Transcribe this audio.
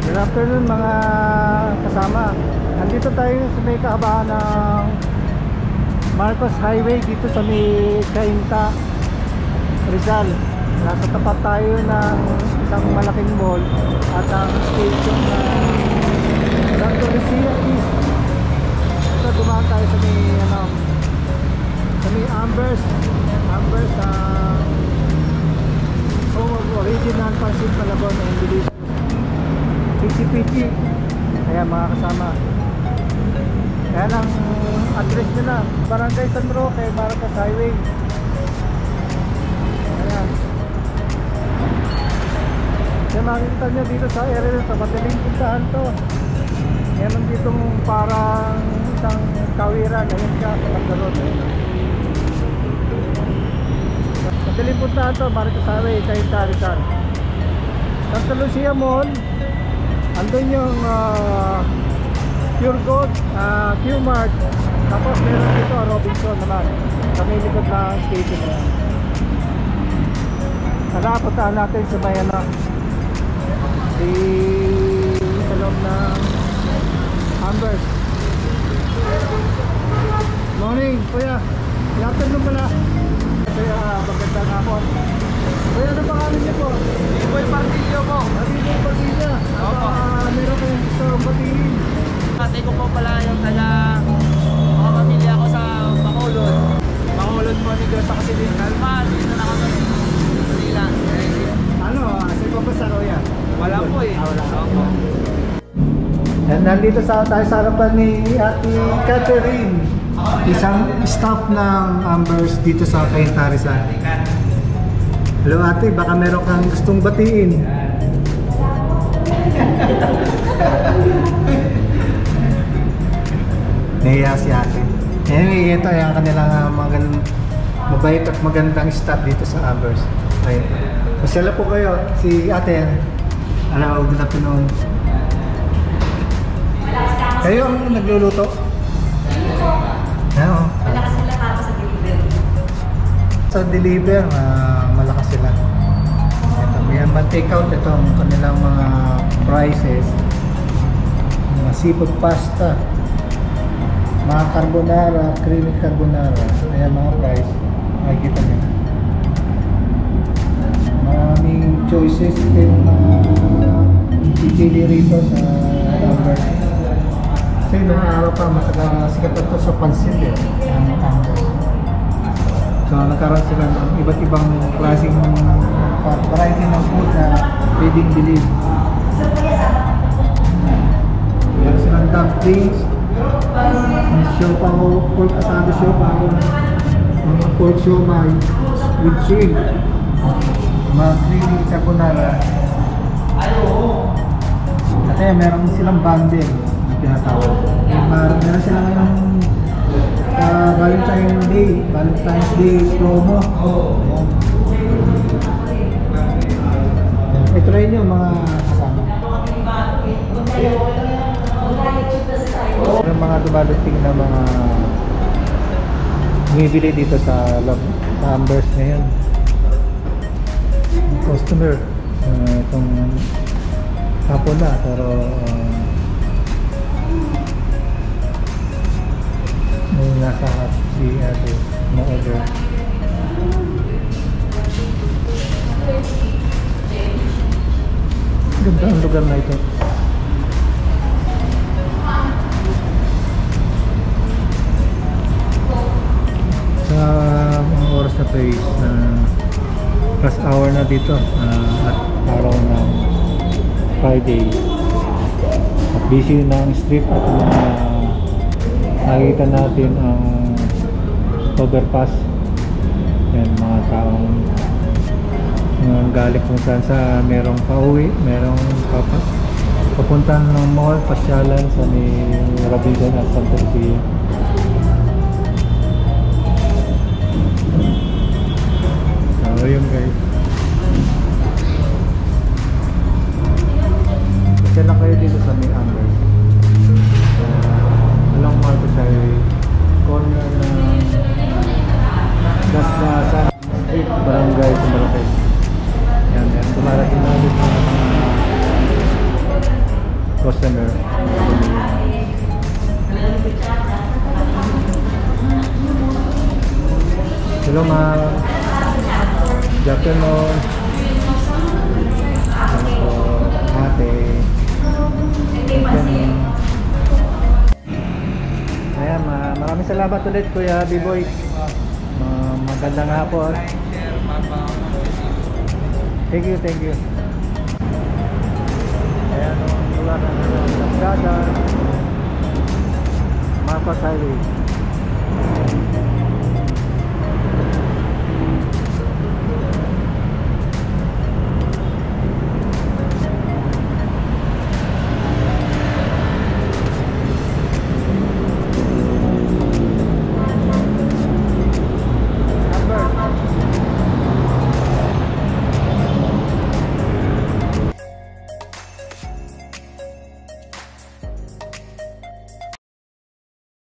Good afternoon mga kasama. Andito tayo sa may kahabaan ng Marcos Highway dito sa may Cainta, Rizal. Nasa tapat tayo ng isang malaking mall at ang station na Santo Lucia East. Ito, dumaan tayo sa may Ambers home of original Pansit Malabon and Delicious PCPG. Kaya mga kasama, kaya ang address nila Barangay San Roque, Marcos Highway. Ayan. Kaya makikita nyo dito sa area nito, madaling puntahan to. Meron ditong parang isang kawiran. Ayan siya sa Pagdarot. Madaling puntahan to, Marcos Highway, Cainta, Rizal. Santa Lucia Mall, andun yung Pure Gold, Q-Mart. Tapos meron dito Robinson naman sa may likod ng station na yan. Puntaan natin sa may sa loob ng Ambers. Morning kuya, afternoon pala. Kaya magandang hapon. Kuya, ano pangalan niyo po? Boy Partillo po. Boy Partillo. Meron kayong gusto batiin. Tatay ko po pala yung mga pamilya ko sa Bacolod. Bacolod po ni Grosa kasi din Kalma. Dito na kami. Manila. Sa iba ba sa Roya? Wala po eh. Wala po. And nandito tayo sa harapan ni Ate Catherine, isang staff ng Ambers dito sa Cainta, Rizal. Hello ate, baka meron kang gustong batiin. Nahiya si ate. Anyway, ito ay ang kanilang mabait at magandang staff dito sa Ambers. Ayun. Masyala po kayo, si ate. Hello, good afternoon. Kayo ang nagluluto? Oo. Malakas sila para sa deliver. Sa deliver, malakas sila. Ito, may take out itong kanilang mga prices. Mga seafood pasta, mga carbonara, creamy carbonara. Ayan mga price. Makikita nyo. Maraming choices yung pipili rito sa Ambers. Kasi noong araw pa, sikat ito sa pansit eh. So nagkaroon sila ng iba't ibang klaseng variety ng food na pwedeng bilhin. Meron silang dumplings, siopaw, pork asado siopaw, pork siomai with shrimp, mga creamy carbonara. At meron silang bundle na tinatawag. Meron sila ngayong Valentine's Day promo. I-try nyo mga kasama. Mga dumadating na mga bumibili dito sa Ambers ngayon. Customer itong hapon na, pero nasa si ate na order. Ganda ang lugar na ito. Sa mga oras na ito is last hour na dito at araw ng Friday at busy na ang street at nakikita natin ang overpass. Yan, mga taong galing kung saan sa merong pauwi, merong papuntahan ng mall, pasyalan sa ni Robinson at Santa Lucia. So yun guys, kasi lang kayo dito sa may Ambers. Along Marcos Highway, corner ng Dasma Street, Barangay San Roque. Yan, dumarating na ulit mga customer. Hello ma'am. Good afternoon. Ano po, ate. Ayan, maraming salamat ulit Kuya B-Boy. Magandang hapon. Thank you, thank you. Ayan ang lugar na Sagada, Marcos Highway.